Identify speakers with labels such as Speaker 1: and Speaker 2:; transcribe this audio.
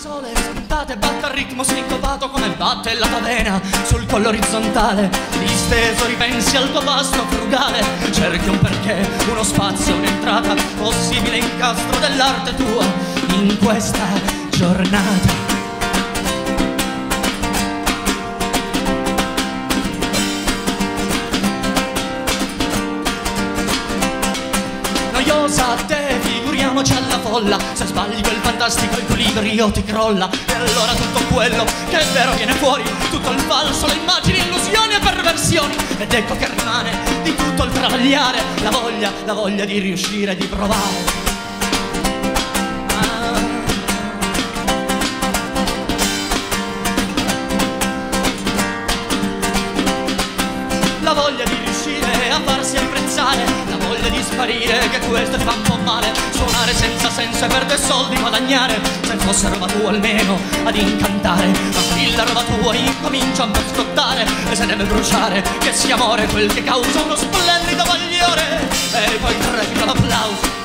Speaker 1: sole spuntate batte al ritmo sincopato come batte la tua vena sul collo orizzontale. Disteso ripensi al tuo pasto frugale, cerchi un perché, uno spazio, un'entrata, possibile incastro dell'arte tua in questa giornata. Noiosa a te, figuriamoci alla folla, se sbagli quel fantastico equilibrio ti crolla. E allora tutto quello che è vero viene fuori, tutto il falso, le immagini, illusioni e perversioni. Ed ecco che rimane di tutto il travagliare, la voglia di riuscire, di provare. La voglia di riuscire a farsi apprezzare, la voglia di sparire, che questo ti fa un po' male. Suonare senza senso e perdere soldi, guadagnare, se fosse roba tua almeno ad incantare. Ma qui la roba tua incomincia un po' a scottare e se deve bruciare, che sia amore quel che causa uno splendido bagliore. E poi trepida l'applauso